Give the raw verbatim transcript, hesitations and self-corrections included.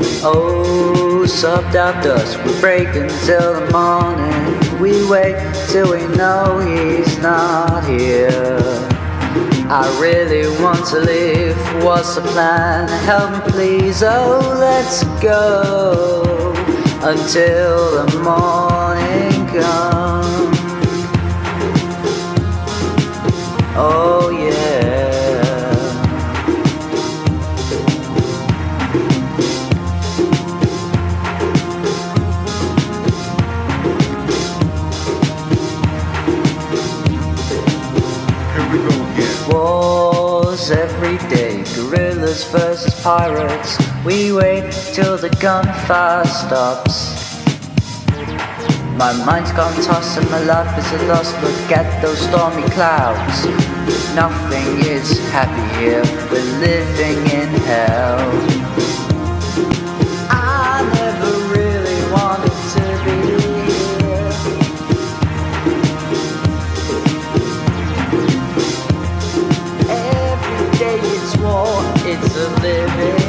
Oh, subbed out dusk, we break until the morning. We wait till we know he's not here. I really want to leave, what's the plan? Help me please, oh let's go until the morning comes. Oh yeah. Wars every day, guerrillas versus pirates. We wait till the gunfire stops. My mind's gone tossed and my life is a loss. Look at those stormy clouds. Nothing is happy here, we're living in hell. I never really wanted to be here. Every day it's war, it's a living